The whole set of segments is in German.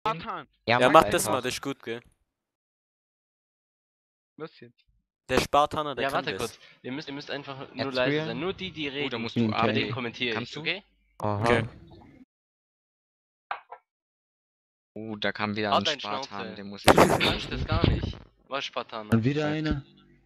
Spartan. Ja, mach das mal, das ist gut, gell? Was jetzt? Der Spartaner, der Ja, kann warte das. kurz. Ihr müsst einfach nur Jetzt leise wir? sein. Nur die, die reden. da musst du bei denen okay. kommentiere Kannst ich, du? okay? Aha. Okay. Oh, da kam wieder Halt ein dein Spartan, Schnauze. den muss Du ich. kannst das gar nicht. Was Spartaner? Und wieder einer.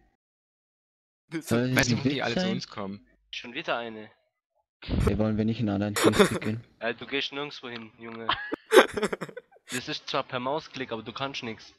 Soll Weißt du, das ein warum die Witz alle zu sein? uns kommen? Schon wieder eine. Wir wollen wir nicht in einen Teamspeak gehen. Du gehst nirgendwo hin, Junge. Das ist zwar per Mausklick, aber du kannst nichts.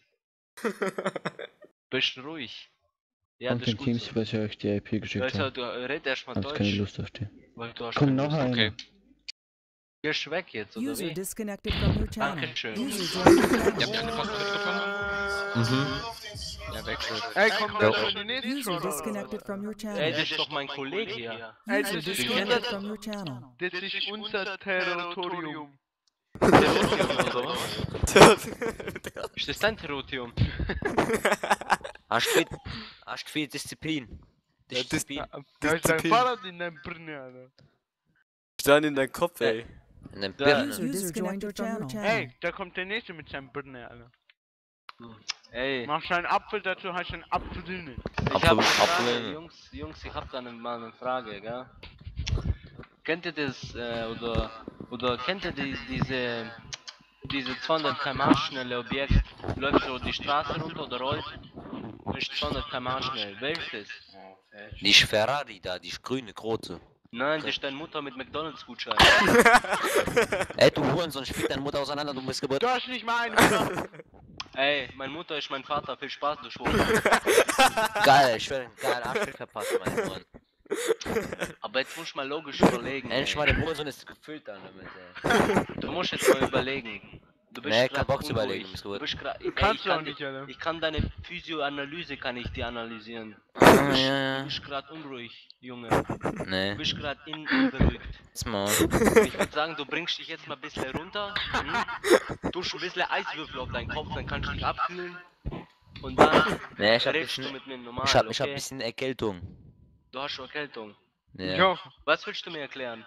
Bist ruhig. Ja, Kommt das ist in gut Teams, so. was ich euch die IP geschickt Also, habe. du red erstmal Hab ich keine Deutsch. Lust auf die. Weil du hast Komm, keine noch Lust. einer. Okay. Gehst du weg jetzt, oder User wie? disconnected from your channel. Dankeschön. User joined your Ihr habt channel. eine Post mitbekommen? Mhm. Ja, wechselt. Ey, komm, Ja. da schon die nächste User Runde. disconnected from your Ey, channel. das ist doch mein Kollege hier. User das ist disconnected unser- from your channel. Das ist unser Territorium. Territorium, oder was? Ist das dein Territorium? Hast du viel Disziplin? Disziplin. Da ist dein Fahrrad in deinem Birne, Alter. Dann in deinen Kopf, ey. Da. User disconnected from your channel. Ey, da kommt der nächste mit seinem Birne, Alter. Ey, Mach einen Apfel, dazu hast du einen Apfel drin. ich hab eine Frage, Apfel. Jungs, ich hab da mal eine Frage, gell? Kennt ihr das, oder kennt ihr diese 200 km/h schnelle Objekt? Läuft so die Straße runter oder rollt? Ist 200 km/h schnell. Welches? Die ist Ferrari da, die ist grüne, große. Nein, das ist deine Mutter mit McDonalds-Gutschein. Ey, du Hurensohn, spiel deine Mutter auseinander, du bist Geburt. Du hast nicht mal einen. Ey, meine Mutter ist mein Vater, viel Spaß, du Schwuchtel. Geil, ich werde einen geilen Arschtritt verpassen, mein Freund. Aber jetzt musst du mal logisch überlegen. Endlich ey. mal, der Hurensohn ist gefüllt dann damit, ey. Du musst jetzt mal überlegen. Du bist Nee, grad kein Bock zu unruhig. überlegen, bist Du gut. bist grad, Kannst du auch nicht, Alter. ich kann deine Physioanalyse kann ich dir analysieren. Ah, Du ja, bist gerade unruhig, Junge. ja. Nee, Du bist gerade innerlich. jetzt mal. Ich würde sagen, du bringst dich jetzt mal ein bisschen runter. Tust ein bisschen Eiswürfel auf deinen Kopf, dann kannst du dich abkühlen. Und dann Nee, ich hab redest du bisschen, mit mir normal, ich hab okay? ein bisschen Erkältung. Du hast schon Erkältung. Ja. Jo. Was willst du mir erklären?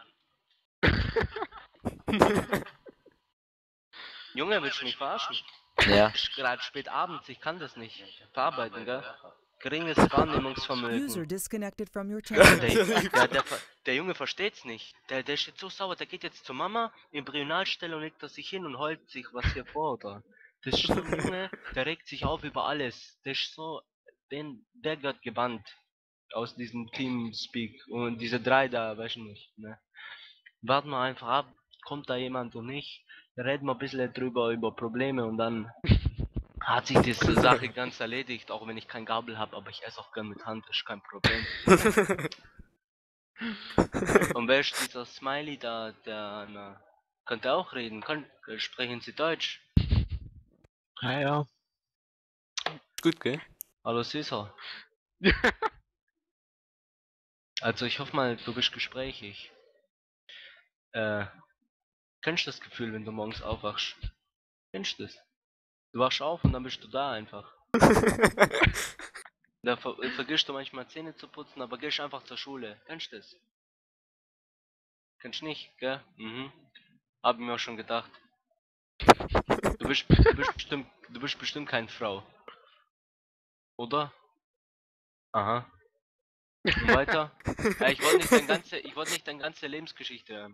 Junge, willst du mich verarschen? Ja. Es ist gerade spät abends, ich kann das nicht verarbeiten, gell? Geringes User Wahrnehmungsvermögen. disconnected from your channel. Der Junge versteht's nicht. Der ist jetzt so sauer, der geht jetzt zur Mama in Embryonalstellung, legt er sich hin und heult sich was hier vor, oder? Das ist so ein Junge, der regt sich auf über alles. Der ist so, der wird gebannt aus diesem Teamspeak und diese drei da, weiß ich nicht, ne? Warten wir einfach ab, kommt da jemand und nicht, reden wir ein bisschen drüber, über Probleme und dann hat sich diese Sache ganz erledigt, auch wenn ich kein Gabel habe, aber ich esse auch gern mit Hand, ist kein Problem. Und wer ist dieser Smiley da, der, na, könnte auch reden, sprechen Sie Deutsch? Ja, ja. Gut, gell? Hallo Süßer. Also ich hoffe mal, du bist gesprächig. Kennst du das Gefühl, wenn du morgens aufwachst? Kennst du das? Du wachst auf und dann bist du da einfach. Da vergisst du manchmal Zähne zu putzen, aber gehst einfach zur Schule. Kennst du das? Kennst du nicht, gell? Mhm. Hab ich mir auch schon gedacht. Du bist bestimmt keine Frau. Oder? Aha. Und weiter? Ja, ich wollte nicht deine ganze Lebensgeschichte hören.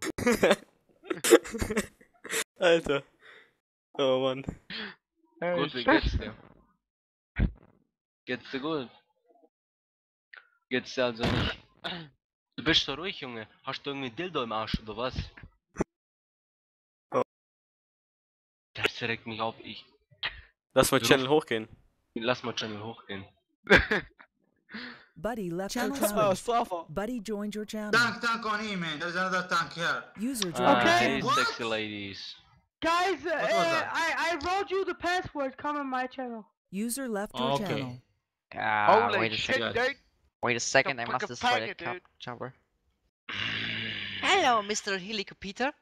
Alter. Oh Mann. Gut, wie geht's dir? Geht's dir gut? Geht's dir also nicht? Du bist so ruhig, Junge. Hast du irgendwie ein Dildo im Arsch oder was? Oh. Das regt mich auf. Lass mal Channel hochgehen. Lass mal Channel hochgehen. Buddy left your Oh, channel. Buddy joined your channel. Tank on him, man. There's another tank here. User joined your Hey, channel. sexy ladies. Guys, What was that? I wrote you the password. Come on my channel. User left your Okay. channel. Holy wait a shit, second. dude. Wait a second, I The must fucking destroy packet, the dude. chopper. Hello, Mr. Helicopter.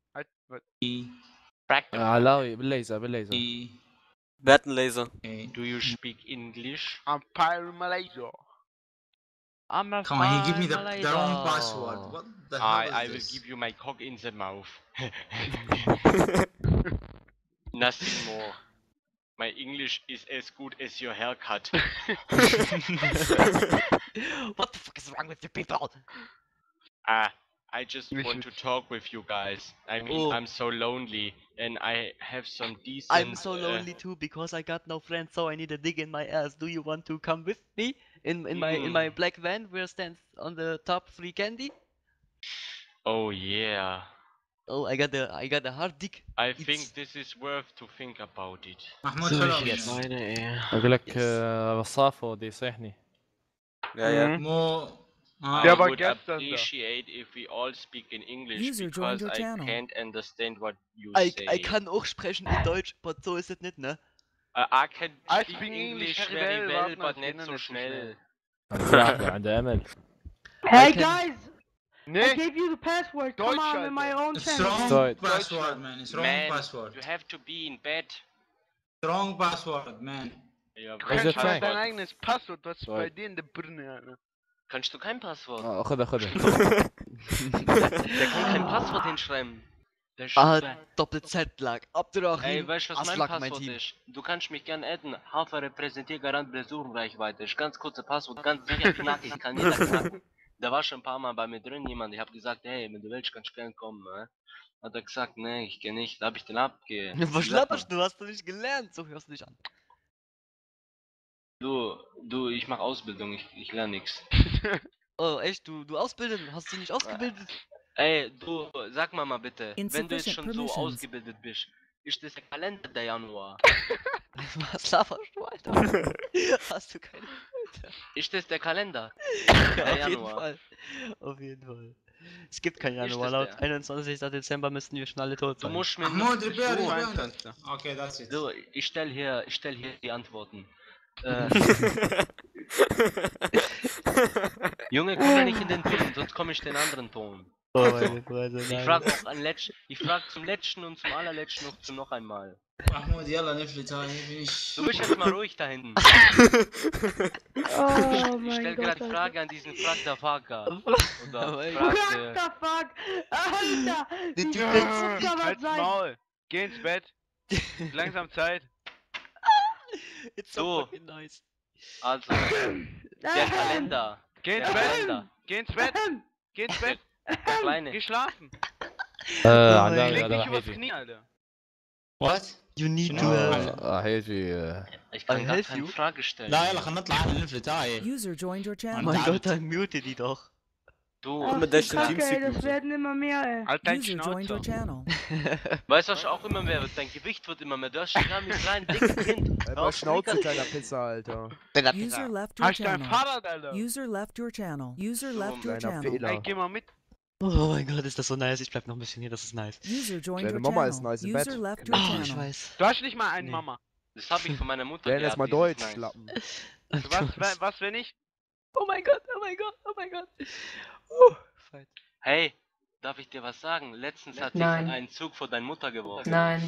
Hello, بالليزر Wer hat einen Laser? Do you speak English? I'm Pyro Malaysia. I'm a Come on, he give me the Malaysia. wrong password. What the hell I is will this? give you my cock in the mouth. Nothing more. My English is as good as your haircut. What the fuck is wrong with you people? I just want to talk with you guys. I mean, Oh. I'm so lonely and I have some decent. I'm so lonely too because I got no friends, so I need a dig in my ass. Do you want to come with me in my black van where stands on the top free candy? Oh yeah. Oh, I got a hard dig. I It's- think this is worth to think about it. محمود So follow yes. me. اقول لك Yes. وصافه ودي يصيحني. Ja, ja. Mhm. مو I Ja, aber would gestern da. appreciate if we all speak in English User joined because your I channel. can't understand what you I say. kann auch sprechen in Deutsch, but so ist es nicht, ne? I can I speak speak English English very very well, well, but but not not so so schnell. عندي عنده امل. Hey can- guys, I Nee, gave you the password. Come Deutsch, on in my Alter. own It's channel. wrong Sorry. password man. It's wrong Man, password. you have to be in bed. Wrong password man. Ja, du Was kannst ist halt das? dein eigenes Passwort, was Sorry. bei dir in der Birne, Alter. Kannst du kein Passwort? خذها خذها. Der kann kein Passwort hinschreiben. Der Ah, Sch- Doppel-Z-Lag. Abdurrahim. Ey, weißt du, was mein Aslak, mein Passwort Team. ist? Du kannst mich gern adden. Hafer repräsentiert Garant Besuchenreichweite. Ist ganz kurze Passwort, ganz sicher knackig, kann jeder knacken. Da war schon ein paar Mal bei mir drin jemand. Ich hab gesagt, hey, wenn du willst, kannst du gern kommen. Ne? Hat er gesagt, nee, ich geh nicht. Da hab ich den abge. Was schlapperst du? Hast du nicht gelernt? So hörst du dich an. Du, ich mach Ausbildung, ich lerne nix. Oh, echt? Du ausbilden? Hast du nicht ausgebildet? Ey, du, sag mal bitte, wenn du jetzt Insufficient schon so permissions. ausgebildet bist, ist das der Kalender der Januar? Was laberst du, Alter? Hast du keine Ist das der Kalender? Ja, Der auf jeden Januar. Fall. Auf jeden Fall. Es gibt kein Ist Januar. das Laut der? 21. Dezember müssten wir schon alle tot Du sein. musst mir Mahmoud, nur... repair, So repair. einfach. Okay, that's it. Du, ich stell hier die Antworten. Junge, komm ja nicht in den Ton, sonst komme ich den anderen Ton. Oh meine Gott, Ich frag noch ich frag zum letzten und zum allerletzten noch einmal. محمود يلا نفلت هاي finish. Du bist jetzt mal ruhig da hinten. Oh Ich stell mein Gott. gerade Frage an diesen Frag der Faker. Oder mein What Frage. the fuck? Alter! Den Die Typ Welt kannst du muss da was Halt's sein. Maul. Geh ins Bett. Langsam Zeit. It's so So. fucking nice. Also, der Kalender. Geh ins Der Bett. Kalender. Geh ins Bett. Geh ins Bett. Der Kleine. Geh schlafen. عندها Leg هذا dich übers حيجي. Knie, Alter. What؟ You need to حيجي. Ich kann I gar help keine you. Frage stellen. لا يلا خلينا نطلع على نفلت هاي. User joined your Oh channel. mein Gott, dann mute die doch. Du, Ach, mit du der Kacke, ey, Teamspeak das und so. werden immer mehr, ey. Halt dein User joined your Schnauzer. channel. weißt du, was auch immer mehr wird? Dein Gewicht wird immer mehr. Du hast schon gar nicht rein, dickes Kind. Hör auf, Schnauze, kleiner Pisser, Alter. User left your Hast dein channel. Fahrrad, Alter. User left your channel. User So, left your kleiner channel. Fehler. Ey, geh mal mit. Oh mein Gott, ist das so nice. Ich bleib noch ein bisschen hier, das ist nice. User joined Deine your Mama channel. ist nice im User Bett. left your Oh, ich channel. weiß. Du hast nicht mal eine Nee. Mama. Das hab ich von meiner Mutter Lern erst mal dieses Deutsch, Nice. Schlappen. Was, wenn ich? Oh mein Gott, oh mein Gott, oh mein Gott. Fight. Hey, darf ich dir was sagen? Letztens hat sich Nein. ein Zug vor deine Mutter geworfen. Nein.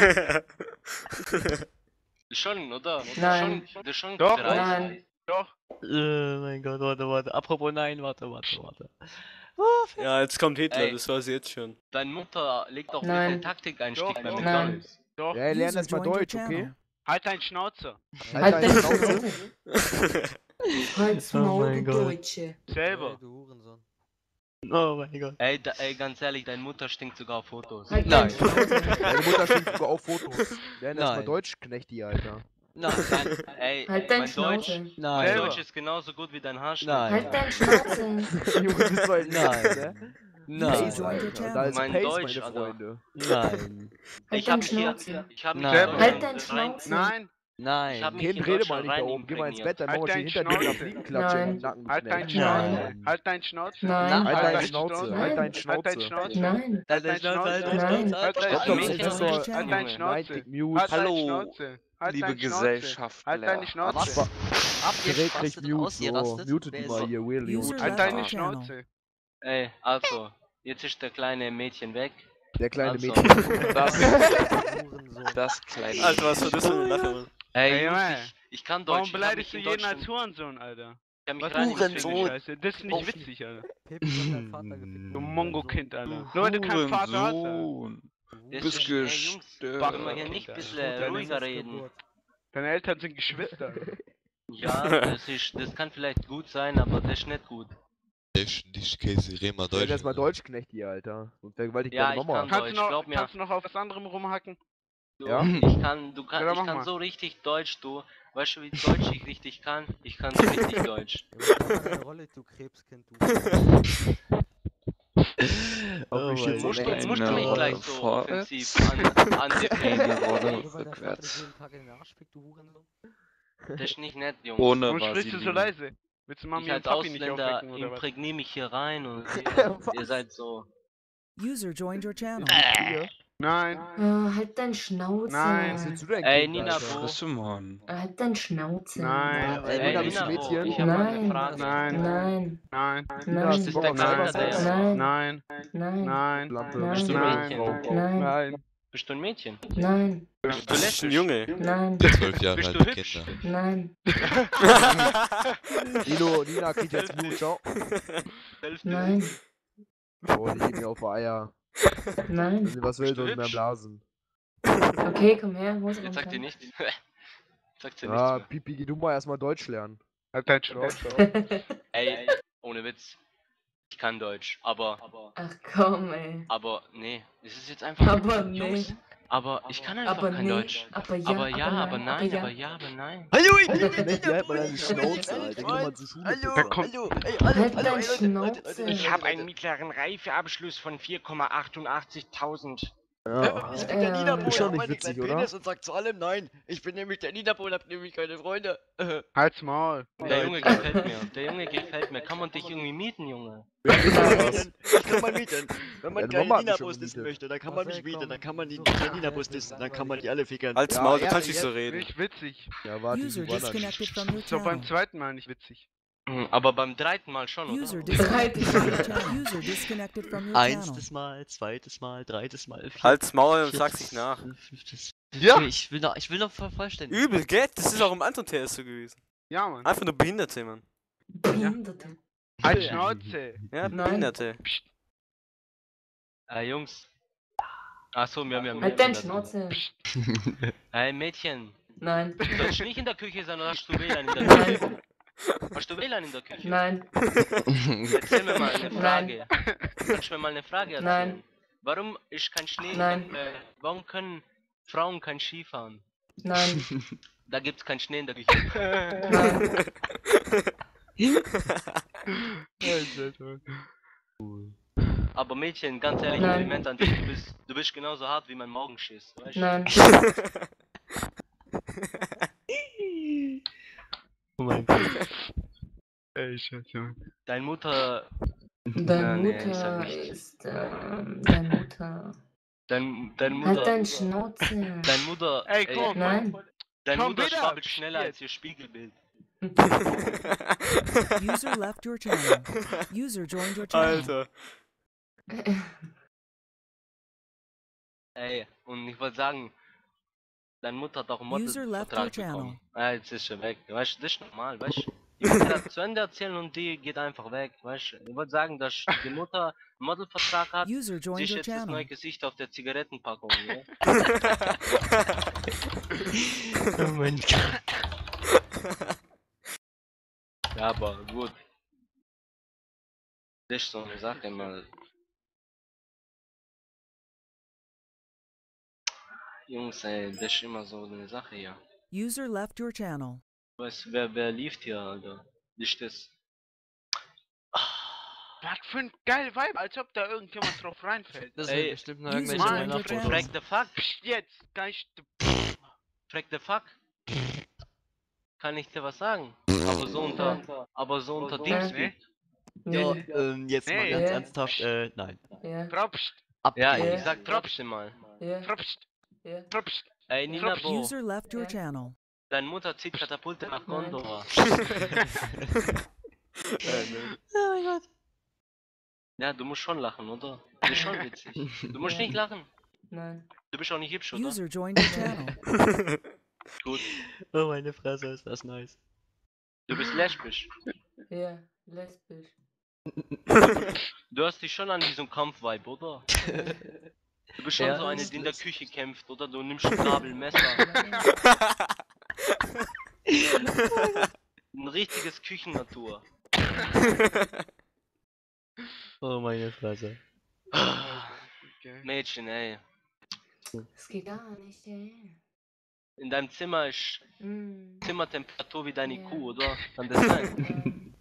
Schon, oder? Nein. Schon, das ist schon Doch, dreist. Nein. Doch. Oh mein Gott, warte. Apropos nein, warte. Oh, Ja, jetzt kommt Hitler, Ey. das weiß ich jetzt schon. Deine Mutter legt auch Nein. mit dem Taktikeinstieg Doch, bei doch. McDonalds. Doch. Ja, lern User erst mal joined your Deutsch, okay? channel. Halt dein Schnauze. Halt deine Schnauze. Halt's Oh Maul, mein du Gott. Deutsche. Selber. Oh mein Gott. Ey, ganz ehrlich, deine Mutter stinkt sogar auf Fotos. Halt Nein. dein Schnauze. Deine Mutter stinkt sogar auf Fotos. Lern erst mal Nein. Deutsch, Knechti, Alter. Nein, Ey, Halt dein mein Deutsch, Schnauze. mein nein, Deutsch ist genauso gut wie dein Haarschnitt. Nein. Halt dein Schnauze. Junge, das ist halt Nein. ne? nein, User joined your Alter. Da ist Mein Pace, Deutsch, meine Alter. Freunde. nein, Halt Ich hab dein mich hier, Schnauze. ich hab mich Nein. hier Halt dein rein- Schnauze. Nein. nein. Ich hab mich Kind, in rede mal Deutschland nicht da oben. Geh mal ins Bett, dann Halt machen wir dein hinter dir eine Schnauze. Fliegenklatsche Nein. im Nacken. Halt dein geknallt. Schnauze. Nein. Halt dein Schnauze. Nein. Halt Halt deine Schnauze. Halt deine Halt dein Schnauze. Schnauze. Nein. Halt dein Schnauze, halt dein Nein. Schnauze, halt Halt dein dein Stopp, Schnauze. User das ist joined your so. Halt dein channel. Nein, Schnauze. Dick Mute. Halt dein Hallo, Schnauze. Halt liebe dein Schnauze. Gesellschaftler. Halt deine Schnauze. Direkt Abgerastet, kriegt Mute, so. ausgerastet. Mute Wer die ist mal so- hier, Will, User Mute. Halt left deine your channel. Schnauze. Ey, also, jetzt ist der kleine Mädchen weg. Der kleine Also. Mädchen. Das kleine. Alter, was war das für eine Lache, Mann? Ey, Ey, Jungs, Junge. ich kann Deutsch. Warum ich hab beleidigst du mich jeden in als Deutschland- Hurensohn, Alter? Ich hab mich Was rein ist das für investiert. eine Scheiße? Das ist nicht witzig, Alter. Du Mongo-Kind, Alter. Nur weil du keinen Vater hast, Alter. Das bist ist, ey, Jungs, gestört. können wir hier nicht ein bisschen ruhiger reden? Deine Eltern sind Geschwister. Ja, das kann vielleicht gut sein, aber das ist nicht gut. Nicht Käse, red mal Ich werde Deutsch. jetzt mal Deutschknecht, Alter. Und vergewaltigt Ja, deine ich Mama. kann Kannst Deutsch, du noch, glaub mir. kannst du noch auf was anderem rumhacken? Du, Ja? ich kann mach mal. so richtig Deutsch, du. Weißt du, wie Deutsch ich richtig kann? Ich kann so richtig Deutsch. Rolle, du Krebskind, du. Auch wie steht's Musst am du, Ende? musst du mich gleich so offensiv andecken? rückwärts. Das ist nicht nett, Jungs. Ohne Warum sprichst du so Vaseline. leise? Willst du Ich Mami und als Papi nicht Ausländer aufwecken oder was? imprägniere mich hier rein und ihr seid so. User joined your channel. Nein, Halt dein Schnauze. Nein. Was willst du denn, Ey, Kind, Nina, Alter? wo? Was du, Mann? Halt dein Schnauze. nein, Ey, Nina, bist du Nina, wo? Mädchen? Ich hab mal eine Nein. Frage. nein, Nein. nein, Nina, hast du Nein. Bock auf Nein. Cybersex? Nein. nein, Nein. nein, Lampe, Nein. bist du Nein. Mädchen? Nein. nein. Bist du ein Mädchen? Nein. Bist du Das ist ein lesbisch? Junge. Nein. 12 Jahre Bist du alte hübsch? Kinder. Nein. Nina kriegt jetzt Mut, ciao. Nein. Oh, die geht mir auf die Eier. Nein. Wenn sie was will, Bist du soll sie mehr hübsch? blasen. Okay, komm her. Hose Jetzt sagt ihr runter. nichts. Sagt sie Ja, nichts Pipi, geh du mal erstmal Deutsch lernen. Halt dein Schnauze. mehr. Ey, ohne Witz. Ich kann Deutsch, aber Ach komm, ey. nee, es ist jetzt einfach. Aber Jungs, nee. aber ich kann einfach Aber kein nee. Deutsch. Aber ja. Aber ja, aber nein, ja. aber ja, aber nein. Hallo, ich bin halt mal deine Schnauze, Alter. Geh doch mal zur Schule. Da kommt, Halt dein Schnauze. Ich habe einen mittleren Reifeabschluss von 4,88.000. Ja. Ich bin der Niederbohner, Ist schon nicht witzig, oder? Und sagt zu allem nein. Ich bin nämlich der Niederbohner, hab nämlich keine Freunde. halt's Maul. Der Junge gefällt mir. Der Junge gefällt mir. Kann man dich irgendwie mieten, Junge? Ich kann mal mieten. Wenn man Deine keine Mama hat mich schon Nina-Bus dissen gemietet. möchte, dann kann man mich mieten. Dann kann man die Nina-Bus dissen. Dann kann man die alle fickern. Als Ja, Maul, du ja, kannst nicht jetzt so reden. Nicht witzig. Ja, warte, User die war dann. disconnected from your Ist doch beim channel. zweiten Mal nicht witzig. Aber beim dreiten Mal schon, User oder? disconnected from your channel. User disconnected from your channel. Einstes Mal, zweites Mal, drittes Mal, Halt's Maul und sag's nicht nach. fünftes. Ja. Ich will noch vervollständigen. Übel, gell? Das ist auch im anderen TS so gewesen. Ja, Mann. Einfach nur Behinderte, Mann. Behinderte. Halt Schnauze. Ja, Nein. Behinderte. Jungs. Achso, wir haben ja Halt dein Mädchen da drin. Schnauze. Ey, Mädchen. Nein. Du sollst nicht in der Küche sein, oder hast du WLAN in der Nein. Küche? Hast du WLAN in der Küche? Nein. Erzähl mir mal eine Nein. Frage. Kannst du mir mal eine Frage erzählen? Nein. Warum ist kein Schnee? Nein. Warum können Frauen kein Ski fahren? Nein. Da gibt's keinen Schnee in der Küche. Nein. Aber Mädchen, ganz ehrlich, Nein. Kompliment an dich, du bist genauso hart wie mein Morgenschiss, weißt du? Nein. Oh mein Gott. Ey, Scheiße. Deine Mutter, Deine nee, ich sag Mutter nicht. ist, deine Mutter. deine Halt Mutter, dein Schnauze. deine Mutter, Ey, komm. Nein. deine komm Mutter wieder. schwabbelt schneller als ihr Spiegelbild. User left your channel. User joined your channel. Alter. Ey, und ich wollte sagen, deine Mutter hat auch einen User left your Modelvertrag channel. bekommen. Jetzt ist sie weg, weißt du, das ist normal, weißt du. Ich will das zu Ende erzählen und die geht einfach weg, weißt du. Ich wollte sagen, dass die Mutter einen Modelvertrag hat, User sie joined ist your jetzt das neue channel. Gesicht auf der Zigarettenpackung, ne? Oh mein Gott. Ja, aber gut. Das ist so eine Sache, mal. Jungs, ey, das ist immer so eine Sache hier. User left your channel. Weißt du, wer lief hier, Alter? Nicht das. Was für ein geil Vibe, als ob da irgendjemand drauf reinfällt. Das Ey, sind bestimmt noch User irgendwelche joined your Männerfotos. channel. Frack the fuck? Psst, jetzt, Geist. Frack the fuck? Kann ich dir was sagen? Aber so unter Dings Ne? geht. Ja, jetzt mal Nee. ganz Ja. ernsthaft, nein. Ja. Tropst, Ja, Ja. ich sag trotzdem mal. Ja. tropst, Ja. tropst. Ey, Nina Bo, User left your Ja. channel. deine Mutter zieht Katapulte nach Nein. Gondor. Oh mein Gott. Ja, du musst schon lachen, oder? Das ist schon witzig. Du musst Ja. nicht lachen. Nein. Du bist auch nicht hübsch, oder? User joined your channel. Gut. Oh meine Fresse, ist das nice. Du bist lesbisch. Ja. Lesbisch. Du hast dich schon an diesem Kampf-Vibe, oder? Du bist schon Ja, so eine, ist die in der das. Küche kämpft, oder? Du nimmst ein Gabel, Messer. Ein richtiges Küchennatur. Oh meine Fresse. Mädchen, ey. Das geht gar nicht, ey. In deinem Zimmer ist Mm. Zimmertemperatur wie deine Ja. Kuh, oder? Kann das sein?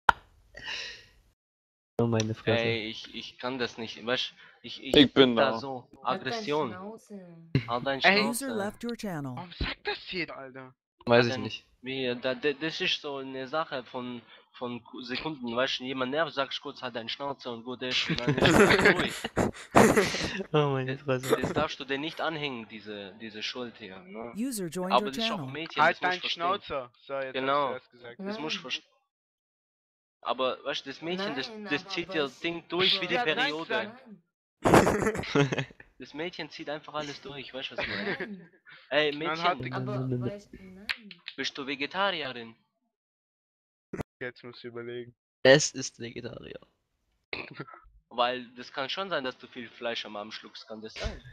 Oh meine Fresse. Ey, ich kann das nicht. Weißt ich bin da da. so. Halt deine Aggression. Schnauze. Halt dein Ey. User Schnauze. left your channel. Warum sagt das jeder, Alter? Weiß ich Denn nicht. das ist so eine Sache von Sekunden, weißt du, jemand nervt, sagst kurz halt deine Schnauze und gut ist und dann ist es durch. Oh meine Fresse. Das darfst du dir nicht anhängen, diese Schuld hier, ne? User joined Aber your das ist auch ein channel. Mädchen, Halt das musst dein du verstehen. Schnauzer. So, jetzt Genau. hast du erst gesagt. Das musst du Nein. verstehen. Aber weißt du, das Mädchen, das Nein, aber zieht weil dir ich- Ding durch wie die Ja, nein, Periode. Nein. Das Mädchen zieht einfach alles durch, weißt du was ich meine? Nein. Ey, Knallhart, Mädchen, Aber weißt du, nein. bist du Vegetarierin? Jetzt musst du überlegen. Es ist Vegetarier. Weil das kann schon sein, dass du viel Fleisch am Abend schluckst, kann das sein?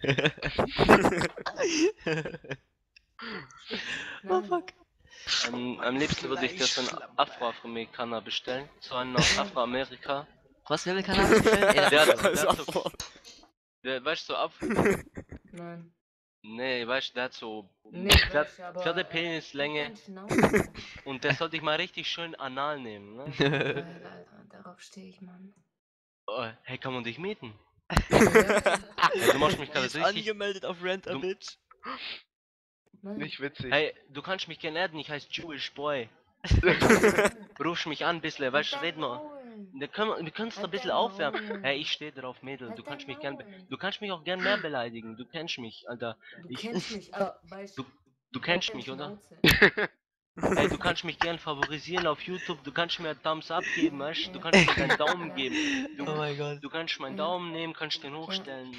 Oh Nein. fuck. Am liebsten würde ich dir so einen Afroamerikaner bestellen. So einen aus Afroamerika. Was, wer will Cannabis bestellen? Ey, Der das- hat so, weißt du, so Nein. Nee, weißt du, der hat so Nee, Pferd- weißt du, aber, Pferdepenislänge halt deine Schnauze. und der sollte ich mal richtig schön anal nehmen, ne? Geil, Alter, darauf stehe ich, Mann. Oh, hey, kann man dich mieten? Ja. Hey, du machst mich Die gerade ist richtig... angemeldet auf Rent a Du- Bitch. Nein. Nicht witzig. Hey, du kannst mich gerne adden, ich heiße Jewish Boy. Rufst mich an, bisschen, weißt du, Halt red dein mal. Maul. Wir können es ein Halt bisschen dein aufwärmen. Maul. Hey, ich stehe drauf, Mädel. Halt Du kannst dein mich gern, Maul. du kannst mich auch gern mehr beleidigen. Du kennst mich, Alter. Du Ich- kennst mich, aber weißt Du halt kennst deine mich, oder? Schnauze. Hey, du kannst mich gern favorisieren auf YouTube. Du kannst mir einen Thumbs up geben, weißt du? Du kannst mir deinen Daumen geben. Oh mein Gott. Du kannst meinen Ja. Daumen nehmen, kannst den hochstellen.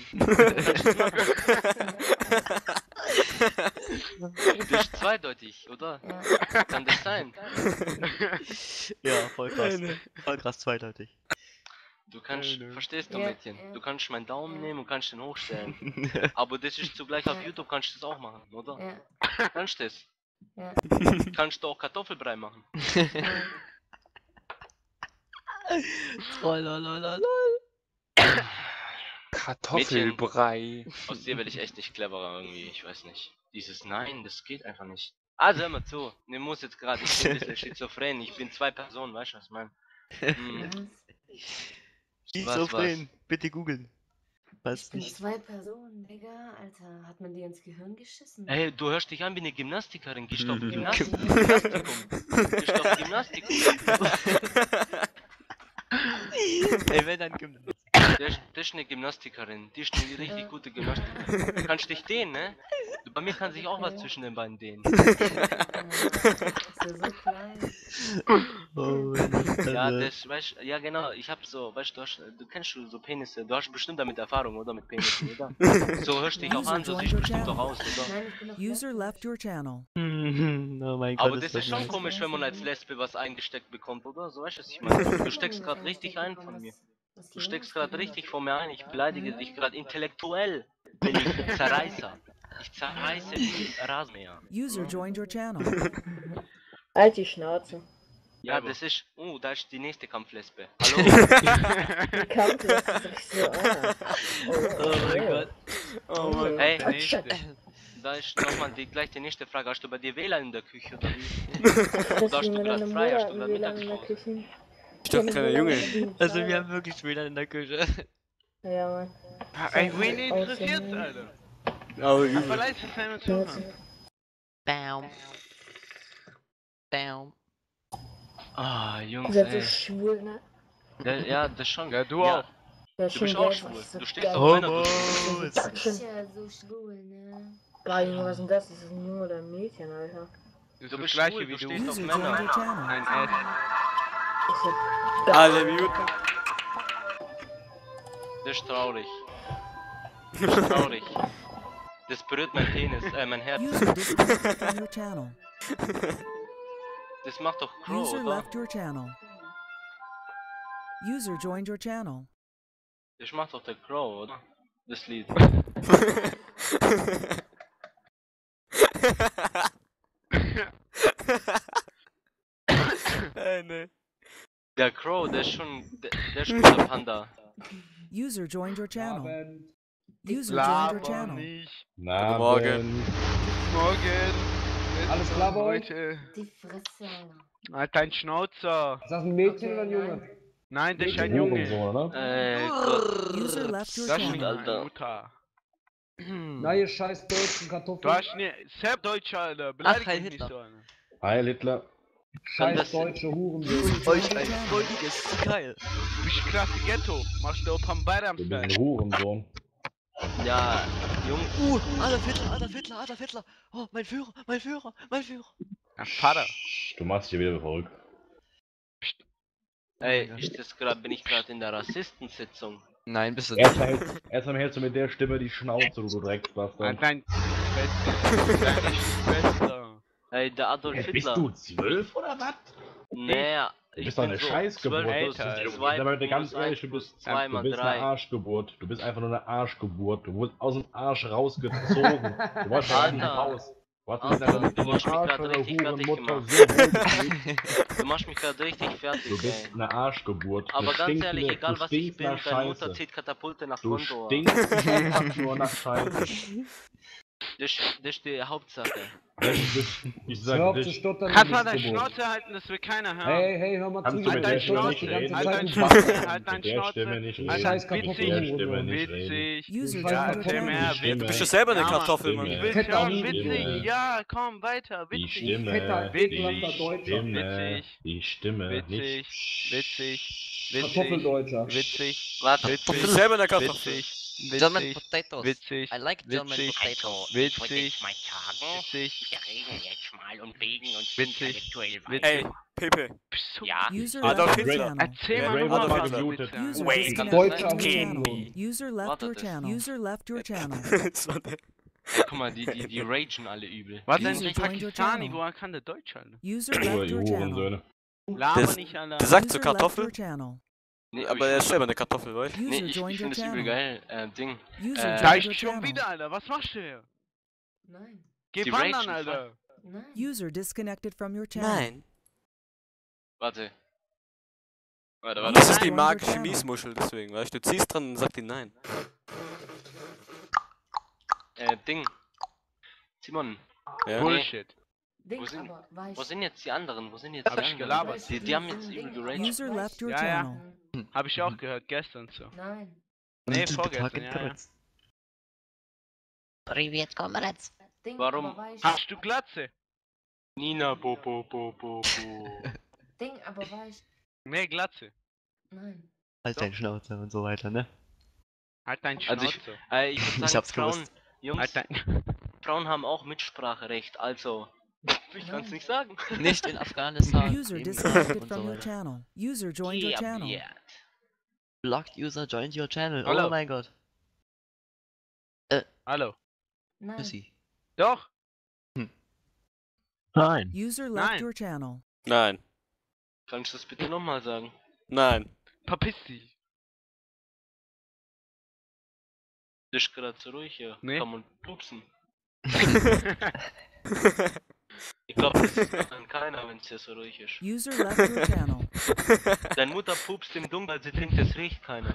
Das ist zweideutig, oder? Ja. Kann das sein? Ja, voll krass. Voll krass zweideutig. Du kannst, verstehst du, Ja, Mädchen? ja. Du kannst meinen Daumen Ja. nehmen und kannst den hochstellen. Aber das ist zugleich auf Ja. YouTube, kannst du das auch machen, oder? Ja. Kannst du das? Ja. Kannst du auch Kartoffelbrei machen? Nein. Oh, lol. Kartoffelbrei. Aus dir werde ich echt nicht cleverer irgendwie, ich weiß nicht. Dieses Nein, das geht einfach nicht. Also hör mal zu, ich muss jetzt gerade, ich bin ein bisschen schizophren, ich bin zwei Personen, weißt du was ich meine? Hm, Schizophren. Bitte googeln. Was Ich bin nicht. 2 Personen, Digga. Alter, hat man dir ins Gehirn geschissen? Hey, du hörst dich an wie eine Gymnastikerin, gehst doch Mhm. Gymnastikum. Gehst doch Gymnastikum. Ey, wenn dann Gymnastik. Das ist eine Gymnastikerin, die ist eine richtig gute Gymnastikerin. Du kannst dich dehnen, ne? Bei mir kann sich auch was zwischen den Beinen dehnen. Ist ja so klein. Oh, Ja, das, weißt ja genau, ich hab so, weißt du kennst so Penisse, du hast bestimmt damit Erfahrung, oder? Mit Penissen, oder? So hörst dich auch an, so siehst bestimmt doch aus, oder? Nein, ich bin doch User left your channel. Oh mein Gott. Aber das ist schon nice. komisch, wenn man als Lesbe was eingesteckt bekommt, oder? So weißt du, was ich meine? Du steckst gerade richtig ein von mir. Du steckst gerade richtig vor mir ein, ich beleidige dich gerade intellektuell. Bin ich Zerreißer. Ich zerreiße die Rasenmäher. User joined your channel. Halt die Schnauze. Ja, das ist, da ist die nächste Kampflesbe. Hallo? Die Kampfliste ist so, Oh mein Gott. Oh Mann. Hey, Der nächste. da ist nochmal gleich die nächste Frage. Hast du bei dir WLAN in der Küche oder wie? Oder hast du gerade frei? Hast du gerade Mittagspause? Ich doch kleiner Junge. Also wir haben wirklich WLAN in der Küche. Ja, Mann. Ey, wen interessiert's, Alter? Aber übel. Vielleicht ist es nicht zuhören. Baum. Baum. Ah, Jungs, Seid ihr ey. schwul, ne? Ja, das schon. Ja, du auch. Ja, Du bist auch schwul. Du stehst auf Homo. Männer. Oh, Das ist ja so schwul, ne? Geil, Junge, was ist denn das? Das ist ein Junge oder ein Mädchen, Alter. Das ist Du das bist gleiche schwul, wie du du. stehst auf User joined Männer. your channel. Ein S. Das ist ja Alle mute. Das ist traurig. Das ist traurig. Das berührt mein Penis, mein Herz. User disconnected from your channel. Das macht doch Crow, User oder? left your channel. User joined your channel. Das macht doch der Crow, oder? Das Lied. Nee. Der Crow, der ist schon. Der ist schon der Panda. User joined your channel. User joined your Laber channel. nicht. Guten Morgen. Morgen. Alles klar bei euch? Leute. Die Fresse, Alter. Halt dein Schnauzer. Ist das ein Mädchen oder ein Junge? Nein, das ist ein Junge. User left your Das ist channel. nicht meine Mutter. Na, ihr scheiß deutschen Du Kartoffeln. hast ne, selbst Deutscher, Alter. Ach, Beleidig Heil mich nicht Hitler. so, Alter. Heil Hitler. Scheiß deutsche Hurensohn. Euch ein freudiges Geil. Du bist krasse Ghetto. Machst du auch am Bayram-Style. Hurensohn. Ja, Junge. Adolf Hitler, Adolf Hitler, Adolf Hitler. Oh, mein Führer, mein Führer, mein Führer. Ja, Vater. Du machst hier wieder verrückt. Ey, bin ich gerade in der Rassistensitzung? Nein, bist du Erst hältst du mit der Stimme die Schnauze, du Drecksbastard. Deine Schwester. Ey, der Adolf Bist Hitler. du 12 oder was? Nee, Du bist doch eine Scheißgeburt. Alter, Das ist zwei aber plus ganz eins ehrlich, du plus bist, zwei du mal bist drei. eine Arschgeburt. Du bist einfach nur eine Arschgeburt. Du wurdest aus dem Arsch rausgezogen. Du warst ja gar nicht Alter. raus. Du hast Alter, mit du machst mich Arsch grad oder richtig fertig Hurenmutter gemacht. so wohlgefühlt. Du machst mich gerade richtig fertig, Du bist ey. eine Arschgeburt. Aber Du ganz ehrlich, stinkende- egal du was ich stinkst bin, nach deine Mutter Scheiße. zieht Katapulte nach Du Gondor. stinkst einfach nur nach Scheiße. Das ist die Hauptsache. Ich Hör auf sag zu dich. stottern. Kannst du mal bist deine Geburt. Schnauze halten, das will keiner hören. Hey, hör mal Kannst zu. du mit Halt der dein Stimme nicht Schnauze, reden? halt dein Zeit, Schnauze, halt dein Mit der Schnauze. Stimme nicht Halt reden. Scheiß dein Kartoffel. Mit der witzig, Stimme nicht reden. witzig. User Ja, joined your erzähl channel. mehr, Stimme. Du bist ja selber eine Ja, Mann. Kartoffel, Mann. Ich will Fetter hören, Stimme. witzig. Ja, komm, weiter, Die witzig. Stimme, Fetter, Witzig. ekelhafter Deutscher. Stimme, Witzig. die Stimme, Witzig, nicht. witzig, witzig, Kartoffeldeutscher. witzig, Warte, Du bist witzig, selber eine Kartoffel. witzig, German witzig, potatoes. witzig, I like German witzig, potatoes. witzig, mal sagen, witzig, wir reden jetzt mal und bilden uns Witzig. intellektuell Witzig. Ey, Pepe. Bist du- Ja, User Adolf left your Hitler. channel. Erzähl Ja, mal Adolf nochmal Hitler. was, Muted. bitte. User Wait. disconnected Deutscher from your Hurensohn. channel. User left Warte, your das- channel. User left your channel. Das war der- Ey, guck mal, die ragen alle übel. Was denn User ein joined your Pakistani, channel. woher kann der Deutsch, Alter? User Ruhe, left die your channel. Hurensöhne. Laber Das- nicht, Alter. Das sagt User zur left Kartoffel, your channel. Nee, aber er ist selber eine Kartoffel, weißt du? Nee, User ich joined your finde das übel channel. geil. Ding. User Da Da joined ist your schon channel. wieder, Alter. Was machst du hier? Nein. Geh Die wandern, ragen Alter. Nein. User disconnected from your channel. Nein. Warte. Warte, Das warte. ist die Nein. magische Miesmuschel, deswegen, weißt du? Du ziehst dran und sagt die nein. Ding. Simon, Ja? Bullshit. Ding, Wo sind- aber weich. wo sind jetzt die anderen? Wo sind jetzt Hab die ich anderen? gelabert. Die haben jetzt übel geraged. User left your Ja, ja. channel. Hab ich auch gehört, gestern so. Nein. Nee, vorgestern, ja, ja. Привет, Comrades. Ding, Warum? aber weich. Hast du Glatze? Nina, bo. Ding, aber weich. Nee, Glatze. Nein. Halt dein Schnauze und so weiter, ne? Halt dein Also ich- Schnauze. Ich würde sagen, Ich hab's Frauen, gewusst. Jungs, Halt dein... Frauen haben auch Mitspracherecht, also. Ich kann's nicht sagen. Nicht in Afghanistan. User in disconnected und from so your weiter. channel. User joined your Yeah, channel. yeah. Blocked user joined your channel. Hallo. Oh mein Gott. Hallo. Nein. Pussy. Doch. Nein. User left Nein. your channel. Nein. Kannst du das bitte nochmal sagen? Nein. Verpiss dich. Das ist gerade so ruhig hier. Nee. Kann man pupsen. Ich glaube, das kann keiner, wenn es hier so ruhig ist. User left your channel. Deine Mutter pupst im Dunkeln, sie denkt, das riecht keiner.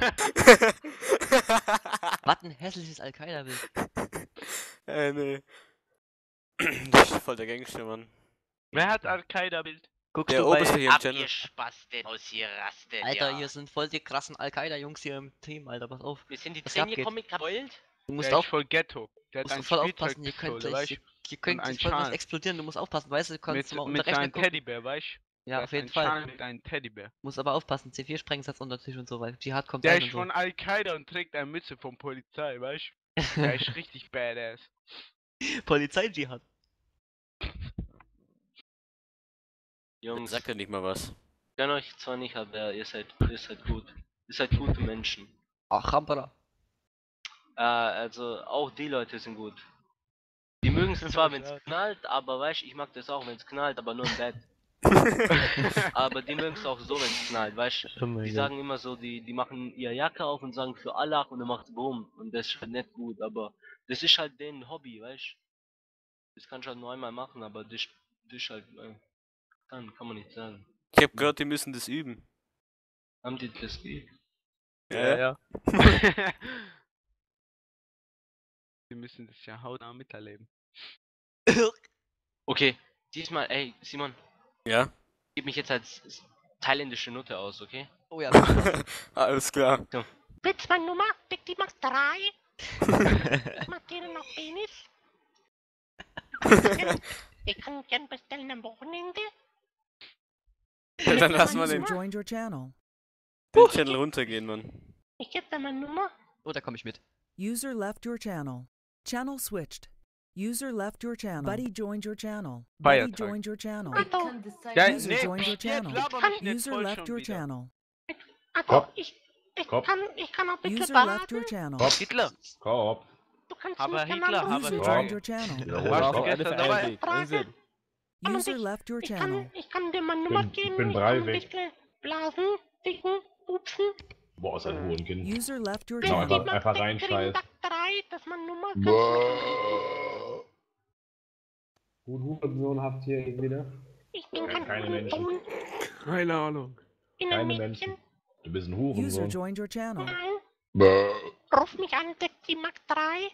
Was ein hässliches Al-Qaida-Bild. Nee. Das ist voll der Gangster, Mann. Wer hat Al-Qaida-Bild? Guckst Der du bei... oberste hier im Channel. Abgespasten aus hier rastet, Alter, ja. hier sind voll die krassen Al-Qaida-Jungs hier im Team, Alter, pass auf. Wir sind die Was 10 abgeht? Comic gebeult. Du musst Der auch ist voll Ghetto. Der hat musst du ein voll aufpassen, ihr könnt Spielzeugpistole, gleich, weißt ihr könnt Und ein voll was Schal. explodieren, du musst aufpassen, weißt du, du kannst mal mit unter Rechner seinem gucken. Teddybär, weißt du? Ja, auf jeden Fall. Mit einem Teddybär. Muss aber aufpassen, C4-Sprengsatz unter Tisch und so, weil Dschihad kommt Der rein ist und so. von Al-Qaida und trägt eine Mütze von Polizei, weißt du? Der ist richtig badass. Polizei-Dschihad. Jungs, Sagt ja nicht mal was. ich kenn euch zwar nicht, aber ihr seid gut. Ihr seid gute Menschen. Ach, Hampera. Also auch die Leute sind gut. Die mögen es zwar, wenn es knallt, aber weißt ich mag das auch, wenn es knallt, aber nur im Bett. Aber die mögen es auch so, wenn es knallt, weißt du? Oh mein Die Gott. sagen immer so, die machen ihre Jacke auf und sagen für Allah und dann macht's Boom. Und das ist halt nicht gut, aber das ist halt denen Hobby, weißt du? Das kannst du halt nur einmal machen, aber das ist halt, kann man nicht sagen. Ich hab gehört, die müssen das üben. Haben die das geübt? Ja. Wir müssen das ja hautnah miterleben. Okay, diesmal, ey, Simon, Ja? gib mich jetzt als thailändische Note aus, okay? Oh ja. Alles klar. So. Willst du meine Nummer? Dick, die macht 3. Ich mach dir noch Penis. Ich kann gern bestellen am Wochenende. Ja, dann lass mal User den joined your channel. Channel runtergehen, Mann. Ich geb dir meine Nummer. Oh, da komme ich mit. User left your channel. Channel switched. User left your channel. Buddy joined your channel. Buddy Feiertag. joined your channel. Ja, User nee, joined your jetzt channel. laber mich nicht User voll left schon your wieder. channel. Also, Kopf. ich Kopf. kann auch bitte User left your warten. channel. Kopf. Hitler. Kopf. Du kannst Aber mich Hitler, gerne aber User Ja. joined your channel. Wiederhol Warst das du Kopf. gestern dabei? User left your channel. Ich kann dir meine Nummer bin- ich geben. bin Ich kann ein Breivik. bisschen blasen, dicken, upsen. Boah, ist ein Hurenkind. User left your Ja, channel. einfach reinscheiß. Tag 3, das ist meine Nummer. Gut, Hurensohn habt ihr wieder. Ich bin Ja, kein keine Hurensohn. Menschen. Keine Ahnung. Ich bin ein Keine Mädchen. Menschen. Du bist ein User Hurensohn. joined your channel. Nein. Ruf mich an, Dick, die Mark 3.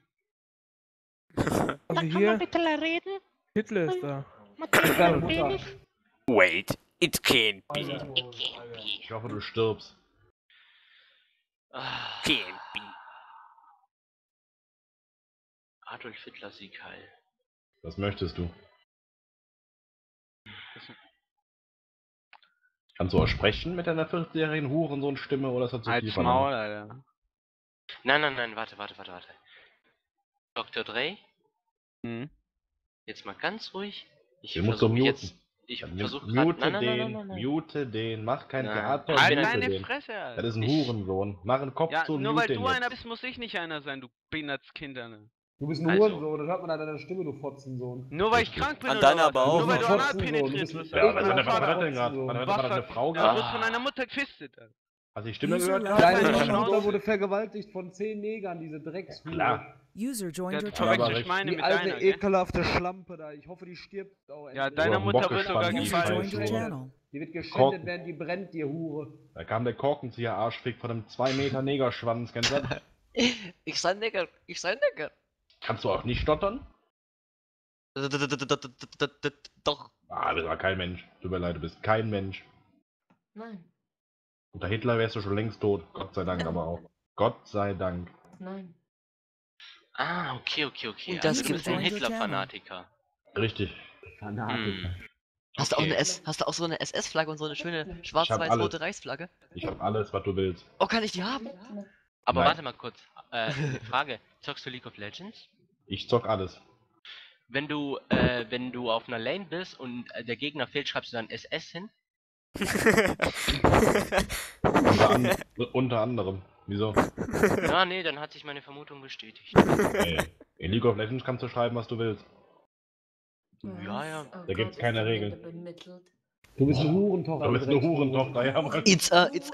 Also Da kann man hier, bitte reden. Hitler ist da. Matthias Deine und Mutter. Penis. Wait, it can't be. Ich hoffe, du stirbst. Ah, Can't be. Adolf Hitler Sieg heil. Was möchtest du? Kannst du auch sprechen mit deiner 40-jährigen Hurensohn-Stimme oder ist das zu viel Als verlangt? Maul, Alter. Nein, warte. Dr. Dre, Mhm. jetzt mal ganz ruhig. Ich Den musst du versuche muten. jetzt. Ich versuche gerade. Mute den, mach kein Nein. Theater, Halt mute deine den. Fresse, Alter. Das ist ein Ich- Hurensohn. Mach einen Kopf Ja, zu und nur mute weil den du jetzt. einer bist, muss ich nicht einer sein, du behindertes Kind, Alter. Du bist ein Also. Hurensohn, das hört man an deiner Stimme, du Fotzensohn. Nur weil ich krank bin An oder deiner was? aber auch. Nur weil du Du bist anal ein penetriert Fotzensohn, wirst. du Ja, bist was ein hat der Vater. denn gerade? Hat er gerade eine Frau Du gehabt? wirst von einer Mutter gefistet, Alter. Hast du die Stimme User gehört? left Deine your Schnauze. Mutter channel. wurde vergewaltigt von 10 Negern, diese Dreckshure. Klar. User joined Der your verwechselt channel. recht. meine Die mit alte, deiner, gell? ekelhafte Schlampe da. Ich hoffe, die stirbt auch Ja, endlich. deiner auf den Mutter Bock wird sogar gespannt, User Scheiße. joined your gefallen. channel. Die wird geschändet, Korken. während die brennt, die Hure. Da kam der Korkenzieher Arschfick von einem 2 Meter Negerschwanz, kennst du das? Ich sei Nigger. Ich sei Nigger. Kannst du auch nicht stottern? Doch. Ah, du bist aber kein Mensch. Tut mir leid, du bist kein Mensch. Nein, Unter Hitler wärst du schon längst tot. Gott sei Dank aber auch. Gott sei Dank. nein. Ah, okay. Und Also das du bist ein joined your Hitler-Fanatiker. Richtig. Fanatiker. Hast du auch Okay. hast du auch so eine SS-Flagge und so eine schöne alles. schwarz-weiß-rote Reichsflagge? Ich hab alles, was du willst. Oh, kann ich die haben? Aber Nein. warte mal kurz. Frage. Zockst du League of Legends? Ich zock alles. Wenn du auf einer Lane bist und der Gegner fehlt, schreibst du dann SS hin? Unter anderem. Wieso? Ja, nee, dann hat sich meine Vermutung bestätigt. Ey, in League of Legends kannst du schreiben, was du willst. Ja. Da gibt's keine Regeln. Du bist eine Hurentochter. Du bist eine Hurentochter, ja, Mann. It's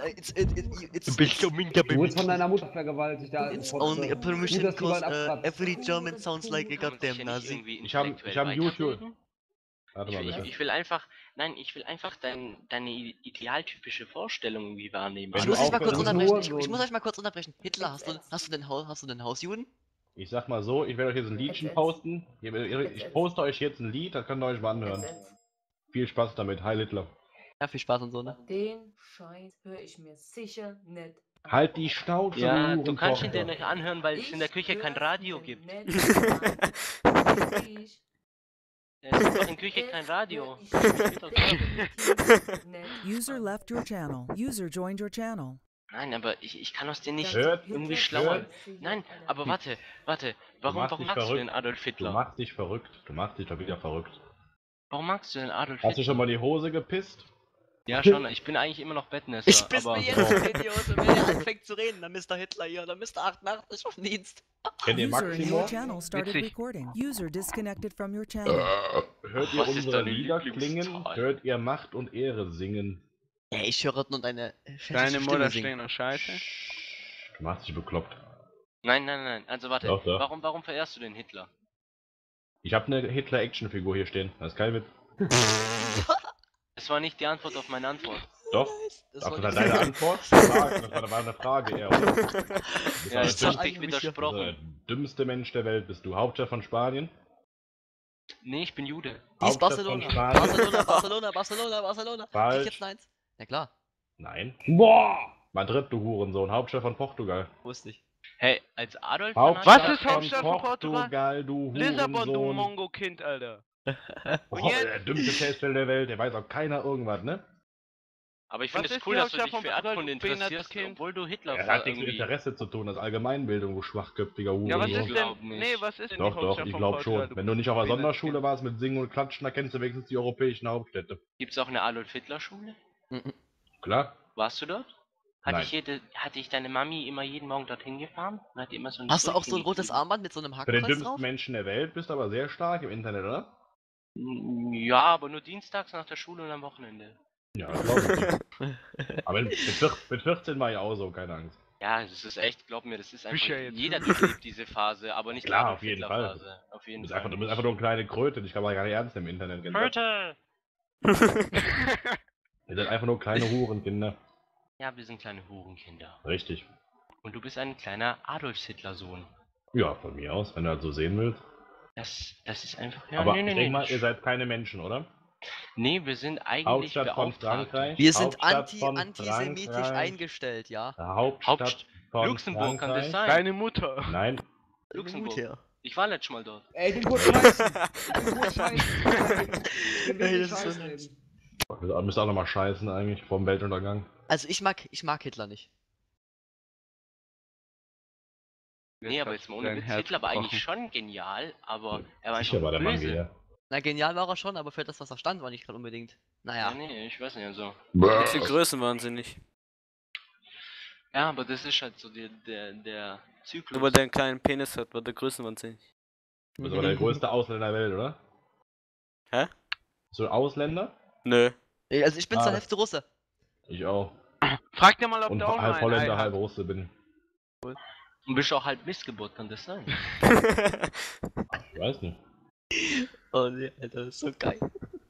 Du wurdest von deiner Mutter vergewaltigt, da It's Fotze. only a Gut, permission dass du bald cause abkratzt. every German sounds like a goddamn Nazi. Ich hab YouTube. Warte mal Ich bitte. will einfach deine idealtypische Vorstellung irgendwie wahrnehmen. Wenn Ich du muss euch mal auch- kurz du bist unterbrechen. Hurensohn. Ich muss euch mal kurz unterbrechen. Hitler, hast du den Hausjuden? Ich sag mal so, ich werde euch jetzt ein Liedchen posten. Ich poste euch jetzt ein Lied, das könnt ihr euch mal anhören. Viel Spaß damit. Heil Hitler. Ja, viel Spaß und so, ne? Den Scheiß höre ich mir sicher nicht an. Halt die Schnauze, Ja, du du kannst ihn dir Hurentochter. nicht anhören, weil es in der Küche kein hör's Radio mir gibt. nicht an. Ich Es gibt doch in der Küche kein Radio. User left your channel. User joined your channel. Nein, aber ich kann aus dir nicht Hört, irgendwie hört. schlauer. Nein, aber warte. Warum machst dich magst du verrückt. denn Adolf Du Hitler? machst dich verrückt. Du machst dich doch wieder verrückt. Warum magst du denn Adolf Hast du Hitler? schon mal die Hose gepisst? Ja, schon, ich bin eigentlich immer noch Bettnässer, Ich bin's aber... mir jetzt, Idiot, wenn er anfängt zu reden, dann Mr. Hitler hier, dann Mr. 88 auf Dienst. Kennt ihr User in Maximo? your channel started Witzig. recording. User disconnected from your channel. Hört ihr Was ist unsere deine Lieder klingen? Lieblingszahl? Hört ihr Macht und Ehre singen? Ja, ich höre nur deine Deine Stimme Mutter singen. steht noch scheiße. Du machst dich bekloppt. Nein, also warte, Doch, doch. warum verehrst du den Hitler? Ich habe eine Hitler-Action-Figur hier stehen. Das ist kein Witz. Das war nicht die Antwort auf meine Antwort. Doch. Das Ach, war das war nicht- deine Antwort? Das war eine Frage eher. Oder? Das Ja, war ist der richtig eigentlich der widersprochen. dümmste Mensch der Welt. Bist du Hauptstadt von Spanien? Nee, ich bin Jude. Die ist Hauptstadt von Barcelona. Spanien? Barcelona. Falsch. Ich jetzt eins. Ja klar, Nein. Boah! Madrid, du Hurensohn. Hauptstadt von Portugal. wusste ich. Hey, als Adolf Hauptstadt Was ist Hauptstadt von Portugal? Portugal, du Lissabon, du Hurensohn. Mongo-Kind, Alter. Oh, jetzt? der dümmste Feststell der Welt. Der weiß auch keiner irgendwas, ne? Aber ich Was finde es ist cool, die dass du Hauptstadt dich von für Portugal, Erdkunde du behindertes interessierst, Kind? obwohl du Hitler Er hat nichts mit irgendwie... Interesse zu tun. Das ist Allgemeinbildung, du schwachköpfiger Hurensohn. Ja, was Ich ist glaub denn? nicht. Nee, was ist denn Doch, die doch, Hauptstadt ich von glaube Portugal? schon. Wenn du nicht auf der behindertes Sonderschule Kind? warst mit Singen und Klatschen, dann kennst du wenigstens die europäischen Hauptstädte. Gibt's auch eine Adolf-Hitler-Schule? Klar? Warst du dort? Nein. Hatte ich deine Mami immer jeden Morgen dorthin gefahren? Und hat die immer so ein Hast du auch so ein Brötchen rotes gegeben? Armband mit so einem Für den Hakenkreuz dümmsten drauf? Menschen der Welt bist du aber sehr stark im Internet, oder? Ja, aber nur dienstags nach der Schule und am Wochenende. Ja, das glaube ich. Aber mit 14 war ich auch so, keine Angst. Ja, das ist echt, glaub mir, das ist einfach... Bücher jetzt. Jeder durchlebt diese Phase, aber nicht die Klar, auf jeden Adolf-Hitler-Phase. Auf jeden Du bist Fall. einfach nur eine kleine Kröte, dich kann man gar nicht ernst nehmen im Internet. Kröte! Ihr seid einfach nur kleine Hurenkinder. Ja, wir sind kleine Hurenkinder. Richtig. Und du bist ein kleiner Adolf-Hitler-Sohn. Ja, von mir aus, wenn du das so sehen willst. Das ist einfach... Ja, aber nee, ich nee, denke nee. mal, ihr seid keine Menschen, oder? Nee, wir sind eigentlich Hauptstadt von Beauftragte. Frankreich. Wir sind Hauptstadt von antisemitisch Frankreich. eingestellt, ja. Hauptstadt von Luxemburg, kann das Frankreich. sein? Deine Mutter. Nein. Luxemburg. Her. Ich war letztes Mal dort. Ey, den kurz scheißen! Den kurz scheißen! Den Ey, will das ist so scheißen nice. eben. Wir müssen auch nochmal scheißen eigentlich, vorm Weltuntergang. Also ich mag Hitler nicht. Nee, aber jetzt mal ohne Dein Witz, Herz Hitler war eigentlich gebrochen. schon genial, aber er war Sicher einfach war der Mann böse. hier. Na, genial war er schon, aber für das, was er stand, war nicht gerade unbedingt. Ja, Naja. nee, ich weiß nicht, also. Bisschen größenwahnsinnig. Ja, aber das ist halt so der Zyklus. Nur weil der einen kleinen Penis hat, war der größenwahnsinnig. Du bist aber der größte Ausländer der Welt, oder? Hä? Bist du Ausländer? Nö. Ey, also ich bin Ah, zur das- Hälfte Russe. Ich auch. Frag dir mal, ob Und der auch noch halb ein Ei Holländer, hat. halb Russe bin. Und bist auch halb Missgeburt, kann das sein? Ich weiß nicht. Oh nee, Alter, das ist so geil.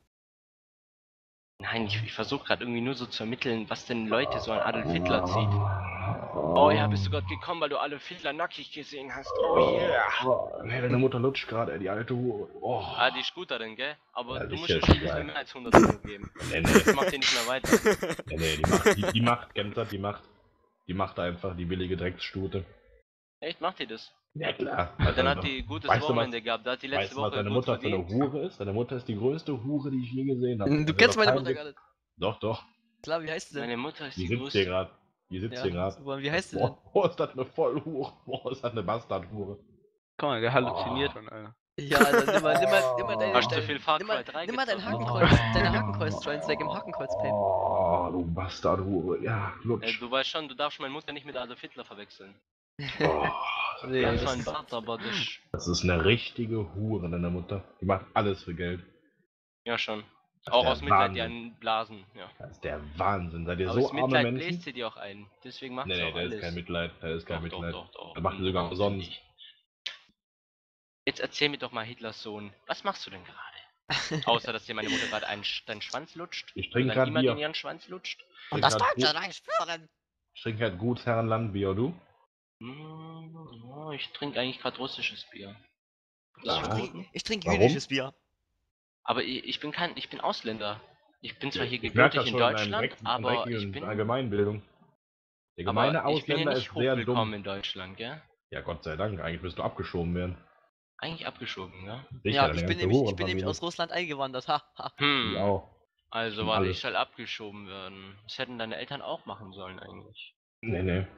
Nein, ich versuche gerade irgendwie nur so zu ermitteln, was denn Leute so an Adolf Hitler zieht. Oh ja, bist du gerade gekommen, weil du Adolf Hitler nackig gesehen hast. Oh yeah. Nee, deine Mutter lutscht gerade, ey, die alte Hure. Oh. Ah, die ist gut darin, gell? Aber Ja, du musst sicher mir schon ist ein die bisschen geil. mehr als 100 Euro geben. Nee, Das nee. macht ihr nicht mehr weiter. Nee, die macht, Gemser, die macht einfach, die billige Drecksstute. Echt, macht ihr das? Ja, klar. Weil dann hat die gutes Weißt du, Wochenende gehabt, da hat die letzte Weißt du, was Woche deine gut Mutter für eine verdient. Hure ist? Deine Mutter ist die größte Hure, die ich je gesehen habe. Du Also kennst noch meine keinen Mutter gibt- gar nicht. Doch, doch. Klar, wie heißt sie denn? Meine Mutter ist Die die sitzt größte. hier gerade. Die sitzt hier gerade. super. Wie heißt sie denn? Boah, ist das eine Vollhure. Boah, ist das eine Bastardhure. Guck mal, der halluziniert von Alter. Ja, dann nimm mal deine... Hast du viel Far Cry 3 Nimm mal dein gezockt? Hakenkreuz, deine Hakenkreuz-Joints weg im Hakenkreuz-Pay. Oh, du Bastardhure. Ja, lutsch. Du weißt schon, du darfst meine Mutter nicht mit Adolf Hitler verwechseln. Oh, Nee, Ja, das zwar ein ist- Bart, aber das... das ist eine richtige Hure, deine Mutter. Die macht alles für Geld. Ja, schon. Das ist Auch der aus Mitleid, die Wahnsinn. einen blasen, ja. Das ist der Wahnsinn. Seid ihr Aber so aus arme Mitleid Menschen? bläst sie die auch ein. Deswegen macht Nee, sie nee, auch da alles. ist kein Mitleid. Da ist kein Doch, Mitleid. doch. Das macht sie sogar umsonst. Jetzt erzähl mir doch mal Hitlers Sohn. Was machst du denn gerade? Außer, dass dir meine Mutter gerade deinen Schwanz lutscht. Ich trinke Oder grad niemand Bier. in ihren Schwanz lutscht. Und das Trink Deutsche halt Reich führen! Ich trinke halt Gutsherrenlandbier, du? Ja, ich trinke eigentlich gerade russisches Bier. Das ist Ja. verboten. Ich trinke Warum? jüdisches Bier. Aber ich bin Ausländer. Ich bin zwar hier Ich merke das gebürtig in schon in Deutschland, aber ich bin... Allgemeinbildung. Der gemeine Aber ich bin Ausländer ja nicht ist sehr hochwillkommen dumm. in Deutschland, gell? Ja, Gott sei Dank. Eigentlich müsst du abgeschoben werden. Eigentlich abgeschoben, ja? Sicher, Ja, deine ich bin ganze nämlich Hurenfamilie. aus Russland eingewandert. Ha, ha. Die auch. Also Und warte, alles. ich soll abgeschoben werden. Das hätten deine Eltern auch machen sollen eigentlich. Nee, nee.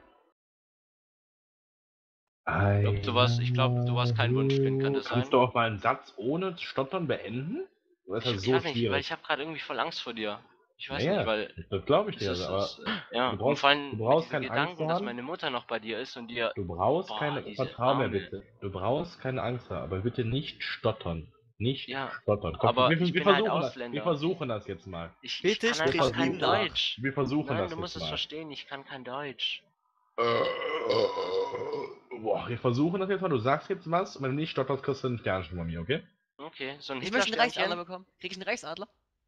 Ich glaub, du warst kein Wunschkind, kann das sein? Kannst du auch mal einen Satz ohne Stottern beenden? Oder ist das Ich so weiß nicht, weil schwierig? ich habe gerade irgendwie voll Angst vor dir. Ich weiß Naja, nicht, weil... das glaube ich dir, es ist, aber ja, du brauchst, und vor allem du brauchst mit keine diesem Angst Gedanken, zu dass haben. meine Mutter noch bei dir ist und dir... Du brauchst Boah, keine, diese vertrau mir Arme. bitte. Du brauchst keine Angst haben, aber bitte nicht stottern. Nicht Ja, stottern. Komm, aber wir ich bin halt versuchen Ausländer. wir versuchen das jetzt mal. Ich Bitte kann sprich einfach kein ihn nach. Deutsch. Wir versuchen Nein, das du musst jetzt es mal. verstehen, ich kann kein Deutsch. Boah, wir versuchen das jetzt mal. Du sagst jetzt was und wenn du nicht stotterst, kriegst du einen Sternchen von mir, okay? Okay, so ein Ich möchte einen Reichsadler Hitlersternchen. bekommen. Krieg ich einen Reichsadler?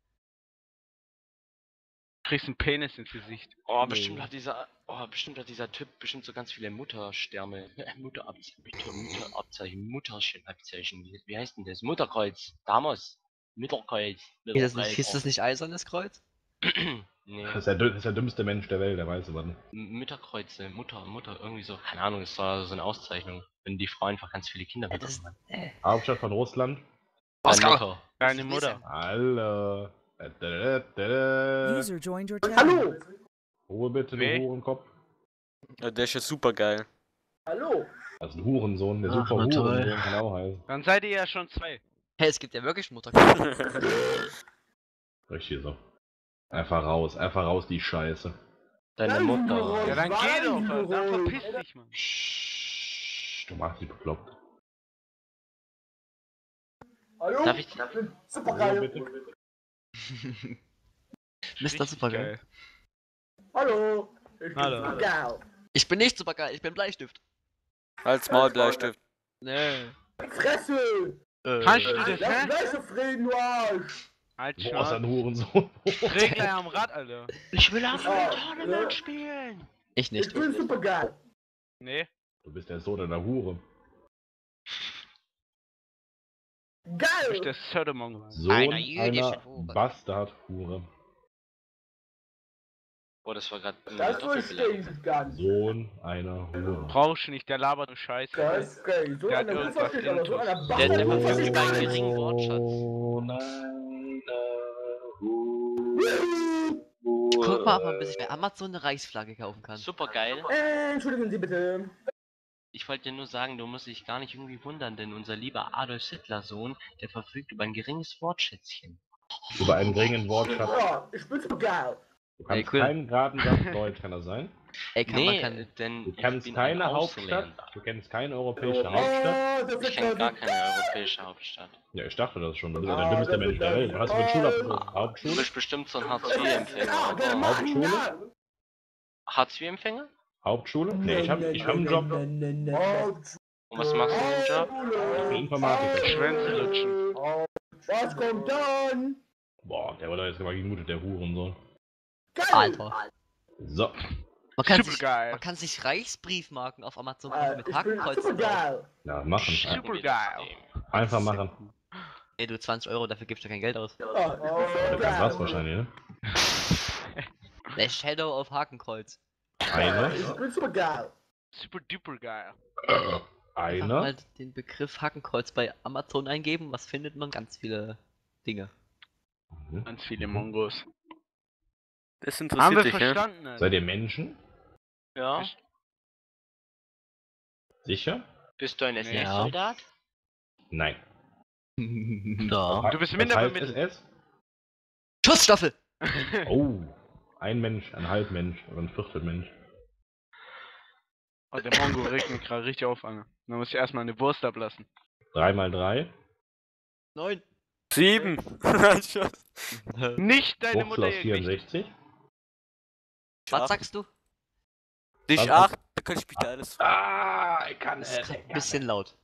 Du kriegst einen Penis ins Gesicht. Oh, bestimmt hat dieser Typ bestimmt so ganz viele Muttersterne. Mutterabzeichen, Mutterchenabzeichen. Wie heißt denn das? Mutterkreuz. Damos. Mittelkreuz. Ist das nicht eisernes Kreuz? Nee. Das ist der dümmste Mensch der Welt, der weiß was. Mütterkreuze, Mutter, irgendwie so. Keine Ahnung, ist so eine Auszeichnung. Wenn die Frau einfach ganz viele Kinder bekommen hat. Hauptstadt von Russland. Moskau. Deine Mutter. Hallo. User joined your channel. Ruhe bitte, du Wer? Hurenkopf. Ja, der ist ja super geil. Hallo. Also ein Hurensohn, der Ach, super na toll. Hurensohn kann auch heißen. Dann seid ihr ja schon 2. Hey, es gibt ja wirklich Mutter. Richtig so. Einfach raus die Scheiße. Deine Mutter. Ja, dann geh doch, Mann. Dann verpiss dich, Mann. Du machst dich bekloppt. Hallo. Darf ich... Super Ruhe geil. bitte. Mr. Supergeil. Hallo. Ich bin Hallo. super geil. Ich bin nicht Supergeil, ich bin Bleistift. Als Maulbleistift. Nee. Fresse. Kannst du das, Lass hä? Fresse frieden, du Arsch. Halt Boah, ist schon. ein Hurensohn. Dreh gleich am Rad, Alter. Ich will auch Ah, ein Tournament ne? spielen. Ich nicht. Ich bin super geil. Nee. Du bist der Sohn einer Hure. Du bist Geil. der Sodomon. Sohn Einer einer jüdischen Hure. Bastard-Hure. Boah, das war gerade Das verstehe ich gar nicht. Sohn einer Hure. Brauchst du nicht, der labert nur Scheiße. Das ist geil. So Der hat eine irgendwas versteht aber so Intus. einer Der verfügt über einen Bastard. geringen Wortschatz. Sohn einer Hure. Guck mal, ob man sich bei Amazon eine Reichsflagge kaufen kann. Super geil. Entschuldigen Sie bitte. Ich wollte dir nur sagen, du musst dich gar nicht irgendwie wundern, denn unser lieber Adolf Hitler-Sohn, der verfügt über ein geringes Wortschätzchen. Über einen geringen Wortschatz. Ja, ich bin super geil. Du kannst Ey, cool. keinen geraden Satz Deutsch, kann das sein? Ey, man kann... denn Du ich kennst bin keine ein Hauptstadt? Ausländer. Du kennst keine europäische Hauptstadt? Oh, das Ich kenne gar keine europäische Hauptstadt. Ja, ich dachte das schon. Du bist ja der dümmste Mensch der Welt. Hast du einen Schulabschluss? Du Hauptschule? bist bestimmt so ein Hartz-IV-Empfänger, oder? Hauptschule? Hartz-IV-Empfänger? Hauptschule? Nee, ich hab einen Job. Und was machst du im Job? Ich bin Informatiker. Schwänze lutschen. Was kommt dann? Boah, der wurde jetzt mal gemutet, der Hurensohn. Alter. So. Supergeil. Man kann sich Reichsbriefmarken auf Amazon mit Ich bin Hakenkreuzen super drauf. geil. Ja, machen. Supergeil. Einfach machen. Ey, du 20 Euro, dafür gibst du kein Geld aus. Ja, Das ist was wahrscheinlich, ne? Der Shadow auf Hakenkreuz. Einer. Ich bin super geil. Super duper geil. Einfach Einer. mal den Begriff Hakenkreuz bei Amazon eingeben, was findet man? Ganz viele Dinge. Ganz viele Mongos. Das Haben interessiert wir dich, ne? verstanden, Alter? Seid ihr Menschen? Ja. Sicher? Bist du ein SS-Soldat? Nein. Da. Du bist Was minder heißt bemittelt. SS? Schussstaffel! Oh. Ein Mensch, ein Halbmensch oder ein Viertelmensch. Oh, der Mongo regt mich gerade richtig auf, Alter. Dann muss ich erstmal eine Wurst ablassen. 3 mal 3. 9. 7. Nicht deine Wurzel Mutter aus nicht. 64. Was sagst du? Dich 8, da kann ich bitte alles fragen. Ah, ich kann Das ist ein bisschen laut.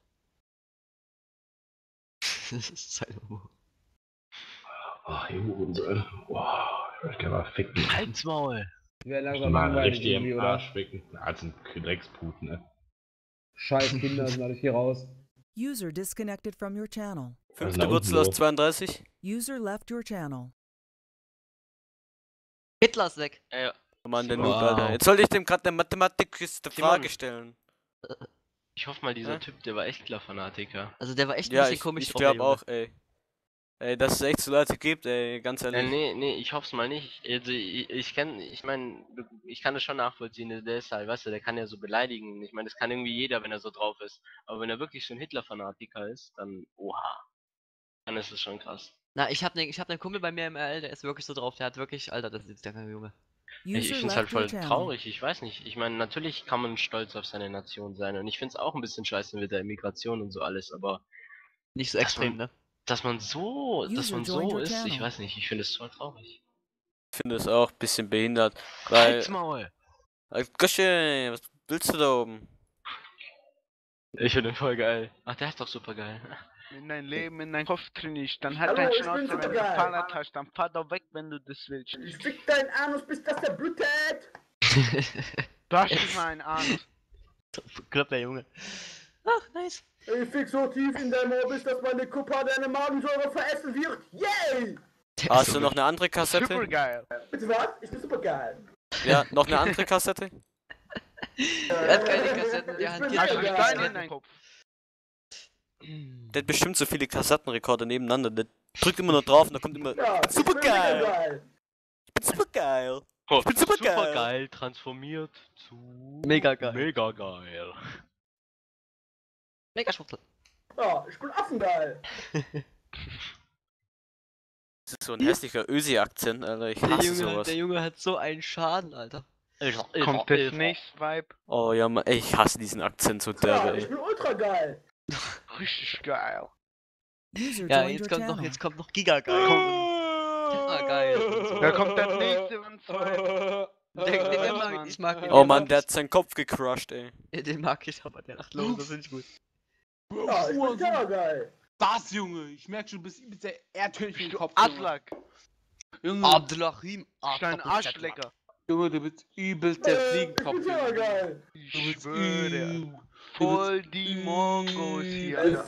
Das ist halt... Oh, ihr Hurensohn. Boah, ich möchte gerne mal ficken. Halt's Maul! Wäre Ich langsam mal langweilig richtig irgendwie, im oder? Arsch ficken. Das sind Drecksputen, ne? Scheiß Kinder sind alle hier raus. User disconnected from your channel. 5. nach Wurzel unten aus 32. User left your channel. Hitler ist weg. Oh Mann, der Wow. Noob, Alter. Jetzt sollte ich dem gerade eine mathematische Simon. Frage stellen. Ich hoffe mal, dieser Typ, der war echt Hitler-Fanatiker. Also der war echt ein Ja, bisschen komisch ich drauf, der glaube Junge. auch, ey. Ey, dass es echt so Leute gibt, ey, ganz ehrlich. Nee, ich hoff's mal nicht. Also, ich kann das schon nachvollziehen, der ist halt, weißt du, der kann ja so beleidigen. Ich meine, das kann irgendwie jeder, wenn er so drauf ist. Aber wenn er wirklich so ein Hitler-Fanatiker ist, dann, oha. Dann ist es schon krass. Na, ich hab ne Kumpel bei mir im RL, der ist wirklich so drauf, der hat wirklich, Alter, das ist der Junge. Ich find's halt voll traurig, ich weiß nicht. Ich meine, natürlich kann man stolz auf seine Nation sein und ich find's auch ein bisschen scheiße mit der Immigration und so alles, aber nicht so extrem, ne? Dass man so ist, ich weiß nicht, ich finde es voll traurig. Ich finde es auch ein bisschen behindert, weil... Halt's Maul! Gösche, was willst du da oben? Ich finde den voll geil. Ach, der ist doch super geil. In dein Leben, in deinen Kopf trainierst, dann halt dein Schnauze, wenn du Fahrrad hast, dann fahr doch weg, wenn du das willst. Ich fick deinen Anus, bis das der blutet! Wasch dich mal einen Anus. Klappt der Junge. Ach, nice. Ich fick so tief in dein Ohr, bis dass meine Kuppa deine Magensäure veressen wird. Yay! Hast du noch eine andere Kassette? Super geil. Bitte was? Ich bin super geil. Ja, noch eine andere Kassette? Er hat keine Kassetten, der hat Hast du Steine in deinem Kopf? Der hat bestimmt so viele Kassettenrekorder nebeneinander. Der drückt immer nur drauf und da kommt immer super geil. Ich bin super geil. Oh, Ich bin super geil. super geil, transformiert zu Mega geil. Mega geil. Mega Schwuchtel. Ja, ich bin affengeil. Das ist so ein hässlicher Ösi-Akzent, Alter. Ich hasse sowas. Der Junge hat so einen Schaden, Alter. Kommt das nächste Vibe? Oh ja, Mann, ey, ich hasse diesen Akzent so derbe, Ja, ich ey. bin ultra geil. Richtig geil. Ja, jetzt kommt noch Giga geil. Ah, geil. Da kommt das nächste und zwei. Ich mag ihn. Oh Mann, der hat seinen Kopf gecrushed, ey. Den mag ich, aber der lacht los, das finde ich gut. Ja, ich bin sehr geil. Was, Junge? Ich merk schon, du bist übelst der Erdhörnchen im Kopf. Aslak. Junge, Abdelrahim. Dein Arschlecker. Junge, du bist übelst der Fliegenkopf. Ich bin sehr geil. Ich schwöre. Voll die Mongos hier. Alter.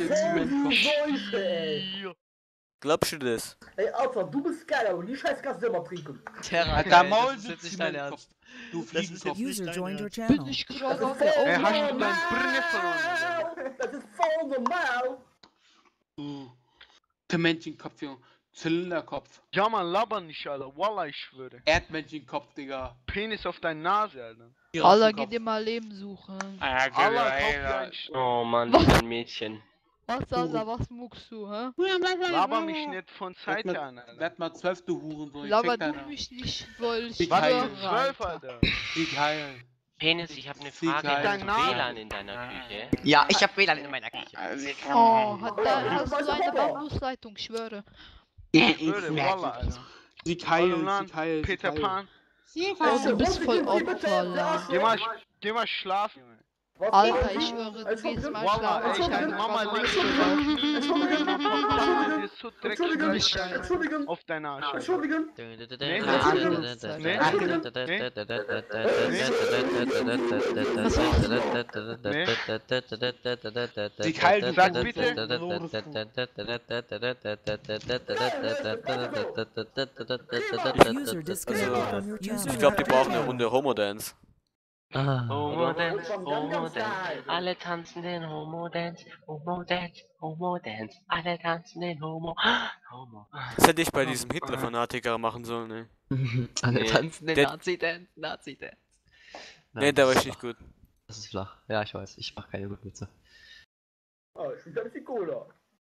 Ey. Glaubst du das? Ey, Alter, du bist geil, aber die Scheiße kannst du selber trinken. Terra, Der geil, Maul das ist jetzt sitzt nicht in dein meinem Ernst. Kopf. Du Das ist jetzt Fliegenkopf. nicht User dein joined your Ernst. channel. Das ist Ey, voll hast du dein Brille normal. verloren? Das ist voll normal. Männchenkopf, Junge. Zylinderkopf. Ja, man, laber nicht, Alter. Wallah, ich schwöre. Erdmännchenkopf, Digga. Penis auf deine Nase, Alter. Allah, geh dir mal Leben suchen. Allah, kauf dir ein Oh Mann, wie ein Mädchen. Was, Allah, was muckst du, hä? Laber mich nicht von Seite an, Alter. Werd mal 12, du Hurensohn. Ich Laber fick du deine. mich nicht, weil ich Was geil. für 12, Alter? Wie geil. Penis, ich habe eine Sie Frage. geil. Hast du WLAN in deiner Küche? Ja, ich hab WLAN in meiner Küche. Oh, hast du eine Bambusleitung, ich schwöre. Ich schwöre, Wallah, Alter. Sie geil, Hallo, sie geil. Peter Pan. Du bist voll Opfer, la. Geh mal schlafen, Junge. Alter, ich schwöre, du gehst mal Wallah, schlafen. ey, Ich deine habe Mama liegt Entschuldigung. auf deinen Arsch. Entschuldigung. Sie geil, du Sag Hurensohn. bitte. User disconnected from your channel. Ich glaube, die brauchen eine Runde Homo-Dance. Homo-Dance, Homo-Dance, alle tanzen den Homo-Dance, Homo-Dance, Homo-Dance, alle tanzen den Homo. Das hätte ich bei diesem Hitler-Fanatiker machen sollen, ne? Alle Nee. tanzen den Der- Nazi-Dance, Nazi-Dance. Ne, der war nicht gut. Das ist flach. Ja, ich weiß, ich mach keine guten Witze. Oh, ich bin ein bisschen cooler.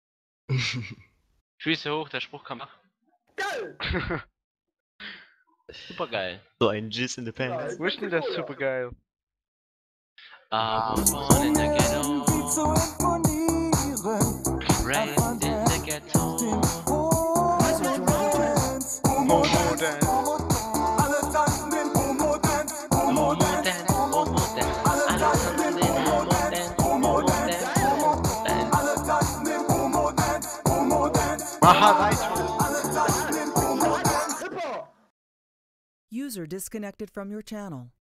Füße hoch, der Spruch kam. Geil! Super geil. So ein Jizz in the Pants. Wo ist denn das super geil? I was born in the ghetto, raised in the ghetto. Homo Dance. Homo Dance, Homo Dance, alle tanzen den Homo Dance, Homo Dance. Mach weiter. User disconnected from your channel.